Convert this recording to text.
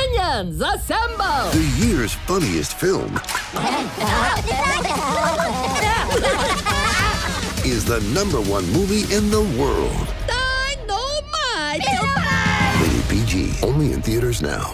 Minions, assemble! The year's funniest film is the #1 movie in the world. Dynamite! Rated PG. Only in theaters now.